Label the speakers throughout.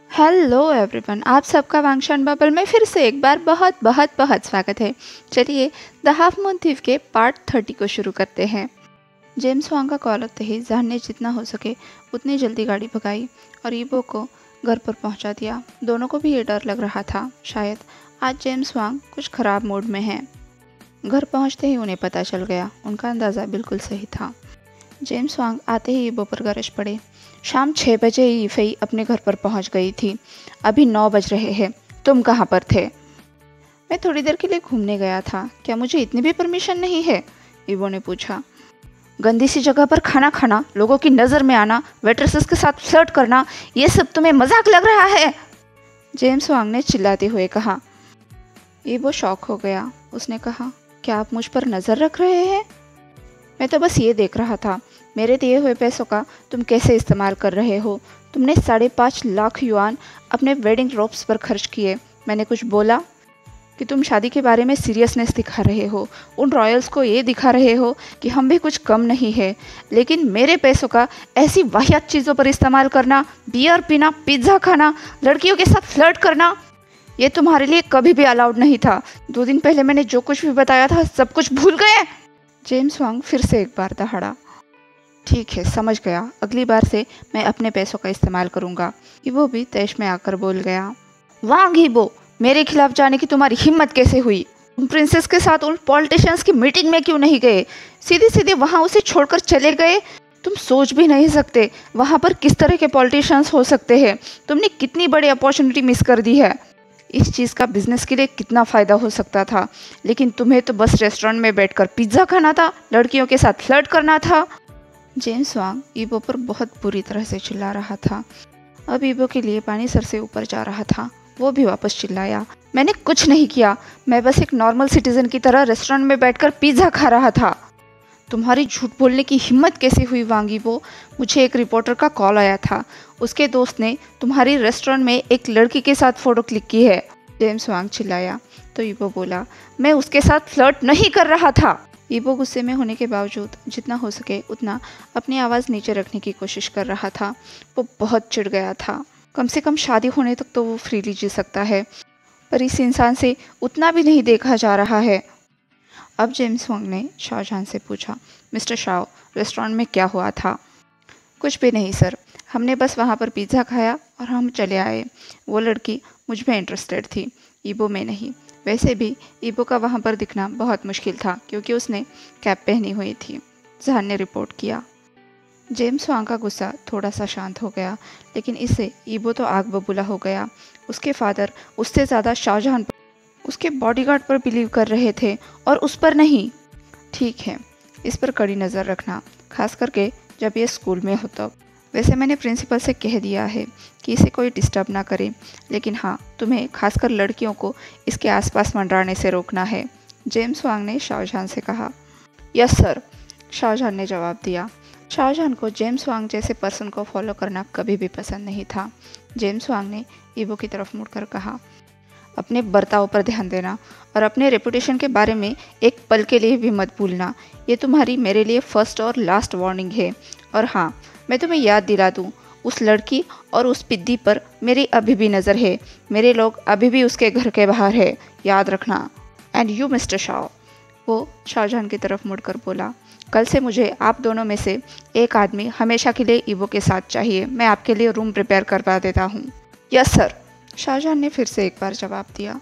Speaker 1: Hello everyone, आप सबका वांगशान bubble में फिर से एक बार बहुत बहुत बहुत स्वागत है। चलिए द हाफ मून थीफ के पार्ट 30 को शुरू करते हैं। जेम्स वांग का कॉल आते ही जहान ने जितना हो सके उतनी जल्दी गाड़ी भगाई और ईबो को घर पर पहुंचा दिया। दोनों को भी ये डर लग रहा था, शायद आज जेम्स वांग कुछ ख़राब मूड में है। घर पहुंचते ही उन्हें पता चल गया, उनका अंदाज़ा बिल्कुल सही था। जेम्स वांग आते ही ईबो पर गरज पड़े। शाम 6 बजे ही फई अपने घर पर पहुंच गई थी। अभी 9 बज रहे हैं, तुम कहाँ पर थे? मैं थोड़ी देर के लिए घूमने गया था, क्या मुझे इतनी भी परमिशन नहीं है? ईबो ने पूछा। गंदी सी जगह पर खाना खाना, लोगों की नज़र में आना, वेट्रेसेस के साथ फ्लर्ट करना, ये सब तुम्हें मजाक लग रहा है? जेम्स वांग ने चिल्लाते हुए कहा। ईबो शॉक हो गया। उसने कहा, क्या आप मुझ पर नज़र रख रहे हैं? मैं तो बस ये देख रहा था, मेरे दिए हुए पैसों का तुम कैसे इस्तेमाल कर रहे हो। तुमने 5.5 लाख युआन अपने वेडिंग रोब्स पर खर्च किए। मैंने कुछ बोला कि तुम शादी के बारे में सीरियसनेस दिखा रहे हो, उन रॉयल्स को ये दिखा रहे हो कि हम भी कुछ कम नहीं है, लेकिन मेरे पैसों का ऐसी वाहियात चीज़ों पर इस्तेमाल करना, बियर पीना, पिज़्ज़ा खाना, लड़कियों के साथ फ्लर्ट करना, ये तुम्हारे लिए कभी भी अलाउड नहीं था। 2 दिन पहले मैंने जो कुछ भी बताया था सब कुछ भूल गए? जेम्स वांग फिर से एक बार दहाड़ा। ठीक है, समझ गया, अगली बार से मैं अपने पैसों का इस्तेमाल करूंगा। ईबो भी तैश में आकर बोल गया। वांग ईबो, मेरे खिलाफ जाने की तुम्हारी हिम्मत कैसे हुई? तुम प्रिंसेस के साथ उन पॉलिटिशियंस की मीटिंग में क्यों नहीं गए? सीधे सीधे वहां उसे छोड़कर चले गए। तुम सोच भी नहीं सकते वहां पर किस तरह के पॉलिटिशियंस हो सकते हैं। तुमने कितनी बड़ी अपॉर्चुनिटी मिस कर दी है। इस चीज़ का बिजनेस के लिए कितना फ़ायदा हो सकता था, लेकिन तुम्हें तो बस रेस्टोरेंट में बैठकर पिज़्ज़ा खाना था, लड़कियों के साथ फ्लर्ट करना था। जेम्स वांग ईबो पर बहुत बुरी तरह से चिल्ला रहा था। अब ईबो के लिए पानी सर से ऊपर जा रहा था। वो भी वापस चिल्लाया, मैंने कुछ नहीं किया, मैं बस एक नॉर्मल सिटीजन की तरह रेस्टोरेंट में बैठकर पिज़्ज़ा खा रहा था। तुम्हारी झूठ बोलने की हिम्मत कैसे हुई वांग ईबो? मुझे एक रिपोर्टर का कॉल आया था, उसके दोस्त ने तुम्हारी रेस्टोरेंट में एक लड़की के साथ फ़ोटो क्लिक की है। जेम्स वांग चिल्लाया तो ईबो बोला, मैं उसके साथ फ्लर्ट नहीं कर रहा था। ईबो गुस्से में होने के बावजूद जितना हो सके उतना अपनी आवाज़ नीचे रखने की कोशिश कर रहा था। वो बहुत चिढ़ गया था। कम से कम शादी होने तक तो वो फ्रीली जी सकता है, पर इस इंसान से उतना भी नहीं देखा जा रहा है। अब जेम्स वांग ने शाहजहां से पूछा, मिस्टर शाओ, रेस्टोरेंट में क्या हुआ था? कुछ भी नहीं सर, हमने बस वहाँ पर पिज़्ज़ा खाया और हम चले आए। वो लड़की मुझ में इंटरेस्टेड थी, ईबो में नहीं। वैसे भी ईबो का वहाँ पर दिखना बहुत मुश्किल था क्योंकि उसने कैप पहनी हुई थी, जहान ने रिपोर्ट किया। जेम्स वांग का गुस्सा थोड़ा सा शांत हो गया, लेकिन इससे ईबो तो आग बबूला हो गया। उसके फादर उससे ज़्यादा शाहजहां पर, उसके बॉडीगार्ड पर बिलीव कर रहे थे और उस पर नहीं। ठीक है, इस पर कड़ी नज़र रखना, खास करके जब ये स्कूल में हो तब। वैसे मैंने प्रिंसिपल से कह दिया है कि इसे कोई डिस्टर्ब ना करे, लेकिन हाँ, तुम्हें खासकर लड़कियों को इसके आसपास मंडराने से रोकना है। जेम्स वांग ने शाहजहां से कहा। यस सर, शाहजहां ने जवाब दिया। शाहजहां को जेम्स वांग जैसे पर्सन को फॉलो करना कभी भी पसंद नहीं था। जेम्स वांग ने ईबो की तरफ मुड़कर कहा, अपने बर्ताव पर ध्यान देना और अपने रेपुटेशन के बारे में एक पल के लिए भी मत भूलना। ये तुम्हारी मेरे लिए फर्स्ट और लास्ट वार्निंग है। और हाँ, मैं तुम्हें याद दिला दूँ, उस लड़की और उस पिद्दी पर मेरी अभी भी नज़र है। मेरे लोग अभी भी उसके घर के बाहर है, याद रखना। एंड यू मिस्टर शाओ, वो शाहजहां की तरफ मुड़कर बोला, कल से मुझे आप दोनों में से एक आदमी हमेशा के लिए ईबो के साथ चाहिए। मैं आपके लिए रूम प्रिपेयर करवा देता हूँ। यस सर, शाहजहां ने फिर से एक बार जवाब दिया।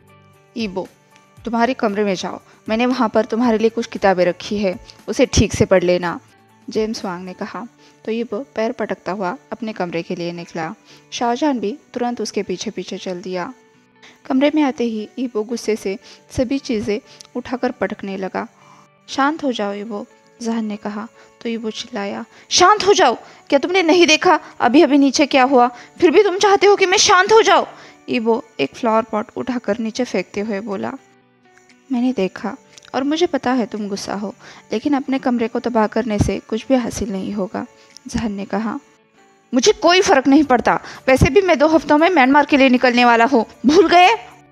Speaker 1: ईबो, तुम्हारे कमरे में जाओ, मैंने वहाँ पर तुम्हारे लिए कुछ किताबें रखी है, उसे ठीक से पढ़ लेना। जेम्स वांग ने कहा तो ईबो पैर पटकता हुआ अपने कमरे के लिए निकला। शाहजहां भी तुरंत उसके पीछे पीछे चल दिया। कमरे में आते ही ईबो गुस्से से सभी चीज़ें उठाकर पटकने लगा। शांत हो जाओ ईबो, जहान ने कहा तो ईबो चिल्लाया, शांत हो जाओ? क्या तुमने नहीं देखा अभी अभी नीचे क्या हुआ? फिर भी तुम चाहते हो कि मैं शांत हो जाऊँ? ईबो एक फ्लावर पॉट उठाकर नीचे फेंकते हुए बोला, मैंने देखा और मुझे पता है तुम गुस्सा हो, लेकिन अपने कमरे को तबाह करने से कुछ भी हासिल नहीं होगा। जहान ने कहा, मुझे कोई फर्क नहीं पड़ता, वैसे भी मैं 2 हफ्तों में म्यांमार के लिए निकलने वाला हूँ, भूल गए?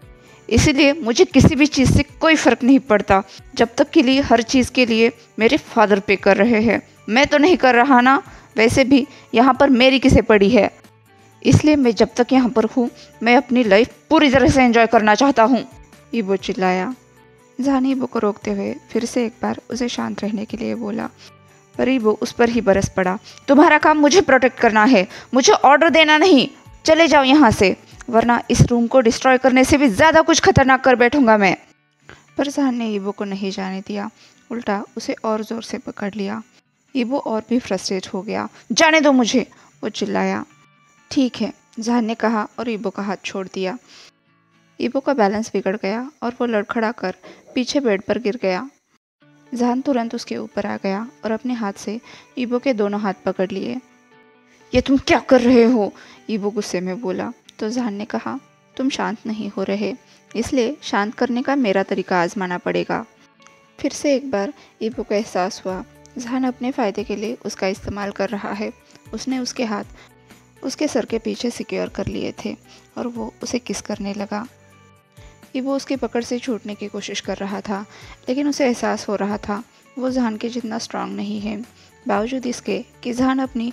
Speaker 1: इसीलिए मुझे किसी भी चीज़ से कोई फ़र्क नहीं पड़ता, जब तक के लिए हर चीज़ के लिए मेरे फादर पे कर रहे हैं। मैं तो नहीं कर रहा ना, वैसे भी यहाँ पर मेरी किसे पड़ी है? इसलिए मैं जब तक यहाँ पर हूँ मैं अपनी लाइफ पूरी तरह से एंजॉय करना चाहता हूँ, ईबो चिल्लाया। जहान ईबो को रोकते हुए फिर से एक बार उसे शांत रहने के लिए बोला, पर ईबो उस पर ही बरस पड़ा। तुम्हारा काम मुझे प्रोटेक्ट करना है, मुझे ऑर्डर देना नहीं। चले जाओ यहाँ से, वरना इस रूम को डिस्ट्रॉय करने से भी ज़्यादा कुछ खतरनाक कर बैठूंगा मैं। पर जहान ने ईबो को नहीं जाने दिया, उल्टा उसे और ज़ोर से पकड़ लिया। ईबो और भी फ्रस्ट्रेट हो गया। जाने दो मुझे, वो चिल्लाया। ठीक है, जहान ने कहा और ईबो का हाथ छोड़ दिया। ईबो का बैलेंस बिगड़ गया और वो लड़खड़ा कर पीछे बेड पर गिर गया। जहान तुरंत उसके ऊपर आ गया और अपने हाथ से ईबो के दोनों हाथ पकड़ लिए। ये तुम क्या कर रहे हो, ईबो गुस्से में बोला। तो जहान ने कहा, तुम शांत नहीं हो रहे, इसलिए शांत करने का मेरा तरीका आजमाना पड़ेगा। फिर से एक बार ईबो को एहसास हुआ जहान अपने फ़ायदे के लिए उसका इस्तेमाल कर रहा है। उसने उसके हाथ उसके सर के पीछे सिक्योर कर लिए थे और वो उसे किस करने लगा। ईबो उसकी पकड़ से छूटने की कोशिश कर रहा था, लेकिन उसे एहसास हो रहा था वो जहान के जितना स्ट्रांग नहीं है, बावजूद इसके कि जहान अपनी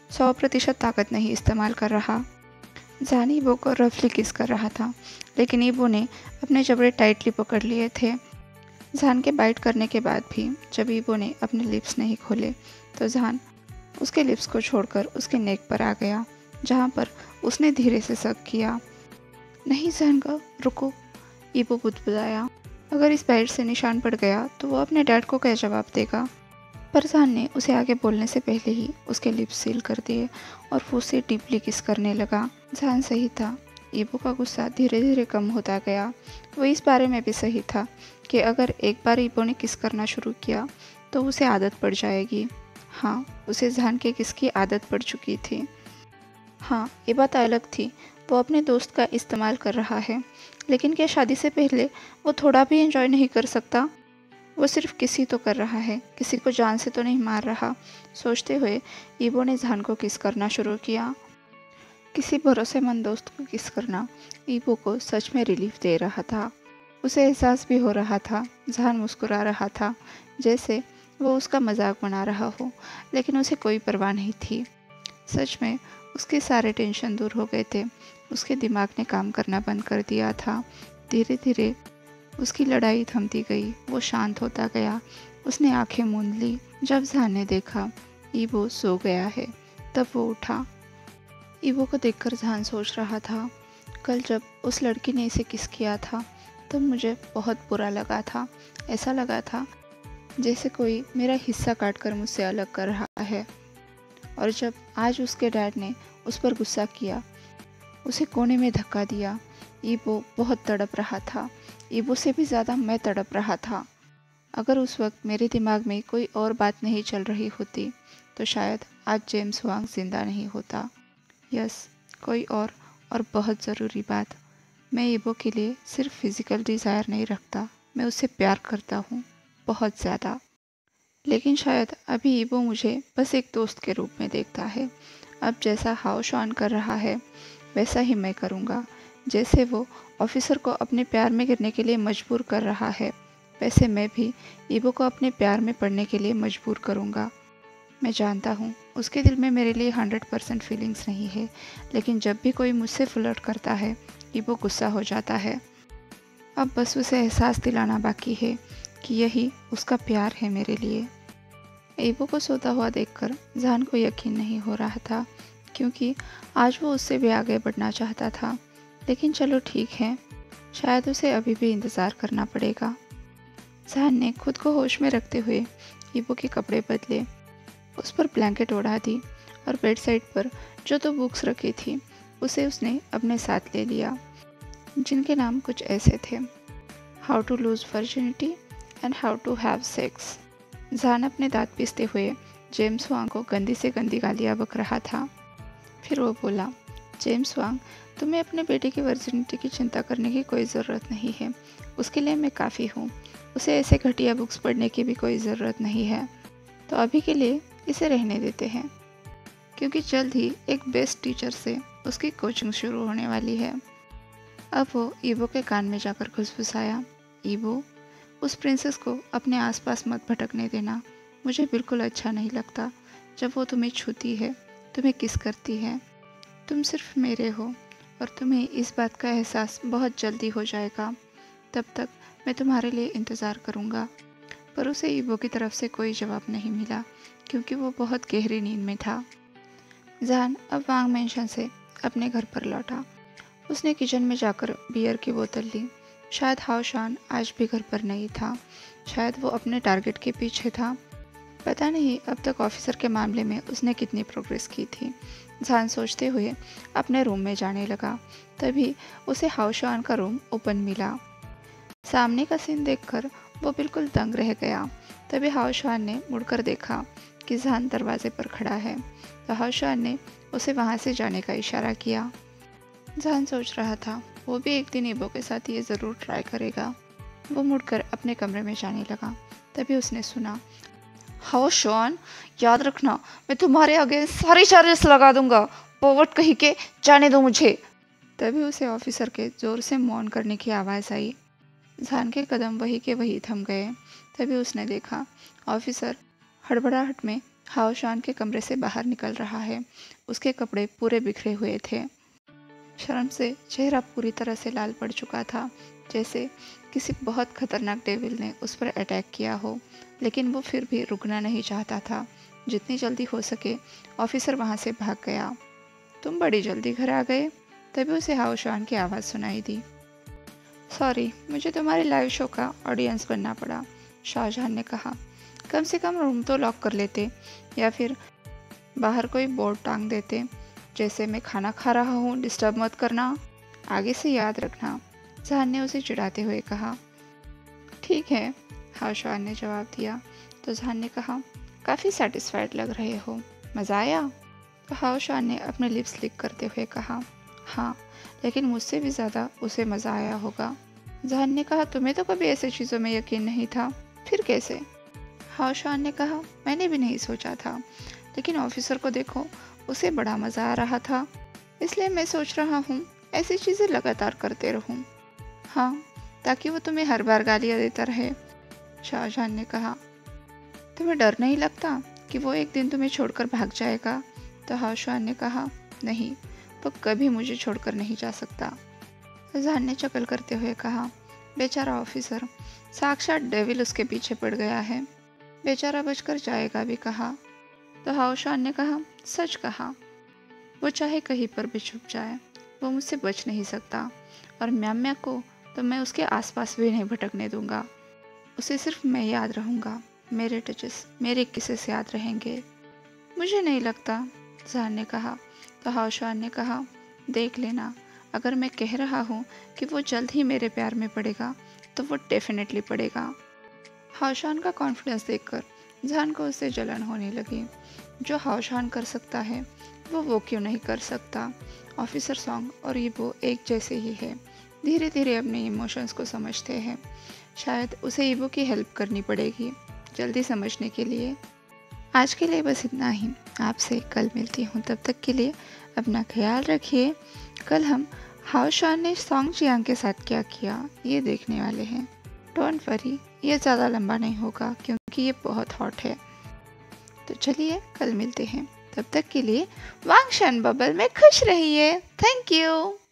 Speaker 1: 100% ताकत नहीं इस्तेमाल कर रहा। जहान ईबो को रफली किस कर रहा था, लेकिन ईबो ने अपने जबड़े टाइटली पकड़ लिए थे। जहान के बाइट करने के बाद भी जब ईबो ने अपने लिप्स नहीं खोले, तो जहान उसके लिप्स को छोड़कर उसके नेक पर आ गया, जहाँ पर उसने धीरे से सक किया। नहीं जहान, रुको, ईबो बुदबुदाया। अगर इस बाइट से निशान पड़ गया तो वो अपने डैड को क्या जवाब देगा। पर जहान ने उसे आगे बोलने से पहले ही उसके लिप्स सील कर दिए और वो उसे डीपली किस करने लगा। जहान सही था, ईबो का गुस्सा धीरे धीरे कम होता गया। वो इस बारे में भी सही था कि अगर एक बार ईबो ने किस करना शुरू किया तो उसे आदत पड़ जाएगी। हाँ, उसे जहान के किस की आदत पड़ चुकी थी। हाँ, ये बात अलग थी, वो अपने दोस्त का इस्तेमाल कर रहा है, लेकिन क्या शादी से पहले वो थोड़ा भी एंजॉय नहीं कर सकता। वो सिर्फ किसी तो कर रहा है, किसी को जान से तो नहीं मार रहा। सोचते हुए ईबो ने जहान को किस करना शुरू किया। किसी भरोसेमंद दोस्त को किस करना ईबो को सच में रिलीफ दे रहा था। उसे एहसास भी हो रहा था जहान मुस्कुरा रहा था, जैसे वो उसका मजाक बना रहा हो, लेकिन उसे कोई परवाह नहीं थी। सच में उसके सारे टेंशन दूर हो गए थे। उसके दिमाग ने काम करना बंद कर दिया था। धीरे धीरे उसकी लड़ाई थमती गई, वो शांत होता गया। उसने आंखें मूंद ली। जब जहान ने देखा ईबो सो गया है, तब वो उठा। ईबो को देखकर जहान सोच रहा था, कल जब उस लड़की ने इसे किस किया था तब मुझे बहुत बुरा लगा था। ऐसा लगा था जैसे कोई मेरा हिस्सा काट कर मुझसे अलग कर रहा है। और जब आज उसके डैड ने उस पर गुस्सा किया, उसे कोने में धक्का दिया, ईबो बहुत तड़प रहा था। ईबो से भी ज़्यादा मैं तड़प रहा था। अगर उस वक्त मेरे दिमाग में कोई और बात नहीं चल रही होती तो शायद आज जेम्स वांग जिंदा नहीं होता। यस, कोई और बहुत ज़रूरी बात, मैं ईबो के लिए सिर्फ फिज़िकल डिज़ायर नहीं रखता, मैं उससे प्यार करता हूँ, बहुत ज़्यादा। लेकिन शायद अभी ईबो मुझे बस एक दोस्त के रूप में देखता है। अब जैसा हाव शॉन कर रहा है वैसा ही मैं करूँगा। जैसे वो ऑफिसर को अपने प्यार में गिरने के लिए मजबूर कर रहा है, वैसे मैं भी ईबो को अपने प्यार में पड़ने के लिए मजबूर करूँगा। मैं जानता हूँ उसके दिल में मेरे लिए 100% फीलिंग्स नहीं है, लेकिन जब भी कोई मुझसे फ्लर्ट करता है ईबो गुस्सा हो जाता है। अब बस उसे एहसास दिलाना बाकी है कि यही उसका प्यार है मेरे लिए। ईबो को सोता हुआ देखकर जहान को यकीन नहीं हो रहा था, क्योंकि आज वो उससे भी आगे बढ़ना चाहता था। लेकिन चलो ठीक है, शायद उसे अभी भी इंतज़ार करना पड़ेगा। जहान ने खुद को होश में रखते हुए ईबो के कपड़े बदले, उस पर ब्लैंकेट ओढ़ा दी और बेड साइड पर जो दो बुक्स रखी थी उसे उसने अपने साथ ले लिया, जिनके नाम कुछ ऐसे थे, how to lose virginity and how to have sex. Jahan अपने दांत पीसते हुए जेम्स वांग को गंदी से गंदी गालियाँ बक रहा था। फिर वो बोला, जेम्स वांग, तुम्हें अपने बेटे की वर्जिनिटी की चिंता करने की कोई ज़रूरत नहीं है, उसके लिए मैं काफ़ी हूँ। उसे ऐसे घटिया बुक्स पढ़ने की भी कोई ज़रूरत नहीं है, तो अभी के लिए इसे रहने देते हैं, क्योंकि जल्द ही एक बेस्ट टीचर से उसकी कोचिंग शुरू होने वाली है। अब वो ईबो के कान में जाकर घुसघुसाया, ईबो, उस प्रिंसेस को अपने आसपास मत भटकने देना। मुझे बिल्कुल अच्छा नहीं लगता जब वो तुम्हें छूती है, तुम्हें किस करती है। तुम सिर्फ मेरे हो और तुम्हें इस बात का एहसास बहुत जल्दी हो जाएगा। तब तक मैं तुम्हारे लिए इंतज़ार करूँगा। पर उसे ईबो की तरफ से कोई जवाब नहीं मिला क्योंकि वो बहुत गहरी नींद में था। जहान अब वांग मेंशन से अपने घर पर लौटा। उसने किचन में जाकर बियर की बोतल ली। शायद हाओशान आज भी घर पर नहीं था। शायद वो अपने टारगेट के पीछे था। पता नहीं अब तक ऑफिसर के मामले में उसने कितनी प्रोग्रेस की थी। जहान सोचते हुए अपने रूम में जाने लगा। तभी उसे हाओशान का रूम ओपन मिला। सामने का सीन देखकर वो बिल्कुल दंग रह गया। तभी हाओशान ने मुड़कर देखा कि जहान दरवाजे पर खड़ा है। तो हाओशान ने उसे वहाँ से जाने का इशारा किया। जहान सोच रहा था वो भी एक दिन ईबो के साथ ये ज़रूर ट्राई करेगा। वो मुड़कर अपने कमरे में जाने लगा। तभी उसने सुना, हाओशान, याद रखना मैं तुम्हारे आगे सारी चार्जेस लगा दूंगा। पोवट कहीं के जाने दो मुझे। तभी उसे ऑफिसर के जोर से मौन करने की आवाज़ आई। जहान के कदम वही के वही थम गए। तभी उसने देखा ऑफिसर हड़बड़ाहट में हाओशान के कमरे से बाहर निकल रहा है। उसके कपड़े पूरे बिखरे हुए थे। शर्म से चेहरा पूरी तरह से लाल पड़ चुका था, जैसे किसी बहुत खतरनाक डेविल ने उस पर अटैक किया हो। लेकिन वो फिर भी रुकना नहीं चाहता था। जितनी जल्दी हो सके ऑफिसर वहाँ से भाग गया। तुम बड़ी जल्दी घर आ गए। तभी उसे हाओशान की आवाज़ सुनाई दी। सॉरी, मुझे तुम्हारे लाइव शो का ऑडियंस बनना पड़ा, शाहजहान ने कहा। कम से कम रूम तो लॉक कर लेते या फिर बाहर कोई बोर्ड टांग देते, जैसे मैं खाना खा रहा हूँ, डिस्टर्ब मत करना। आगे से याद रखना, जहान ने उसे चिढ़ाते हुए कहा। ठीक है, हाओशान ने जवाब दिया। तो जहान ने कहा, काफ़ी सेटिस्फाइड लग रहे हो, मज़ा आया? तो हाओशान ने अपने लिप्स लिक करते हुए कहा, हाँ, लेकिन मुझसे भी ज़्यादा उसे मज़ा आया होगा। जहान ने कहा, तुम्हें तो कभी ऐसी चीज़ों में यकीन नहीं था, फिर कैसे? हाओशान ने कहा, मैंने भी नहीं सोचा था, लेकिन ऑफिसर को देखो, उसे बड़ा मज़ा आ रहा था, इसलिए मैं सोच रहा हूँ ऐसी चीज़ें लगातार करते रहूँ। हाँ, ताकि वो तुम्हें हर बार गालियाँ देता रहे। शाहजहान ने कहा, तुम्हें डर नहीं लगता कि वो एक दिन तुम्हें छोड़कर भाग जाएगा? तो हाओशान ने कहा, नहीं, वो कभी मुझे छोड़कर नहीं जा सकता। जहान ने चकल करते हुए कहा, बेचारा ऑफिसर, साक्षात डेविल उसके पीछे पड़ गया है, बेचारा बचकर जाएगा भी कहा। तो हाओशान ने कहा, सच कहा, वो चाहे कहीं पर भी छुप जाए, वो मुझसे बच नहीं सकता, और म्याम्या को तो मैं उसके आसपास भी नहीं भटकने दूंगा। उसे सिर्फ मैं याद रहूँगा, मेरे टचेस, मेरे किसेस याद रहेंगे। मुझे नहीं लगता, जहान ने कहा। तो हाओशान ने कहा, देख लेना, अगर मैं कह रहा हूँ कि वो जल्द ही मेरे प्यार में पड़ेगा, तो वो डेफिनेटली पड़ेगा। हाओशान का कॉन्फिडेंस देखकर जहान को उससे जलन होने लगी। जो हाओशान कर सकता है वो क्यों नहीं कर सकता? ऑफिसर सॉन्ग और ईबो एक जैसे ही है, धीरे धीरे अपने इमोशंस को समझते हैं। शायद उसे ईबो की हेल्प करनी पड़ेगी जल्दी समझने के लिए। आज के लिए बस इतना ही, आपसे कल मिलती हूँ। तब तक के लिए अपना ख्याल रखिए। कल हम हाओशान ने सॉन्ग जियांग के साथ क्या किया ये देखने वाले हैं। डोंट वरी, ये ज़्यादा लंबा नहीं होगा क्योंकि ये बहुत हॉट है। तो चलिए कल मिलते हैं, तब तक के लिए वांगशन बबल में खुश रहिए। Thank you.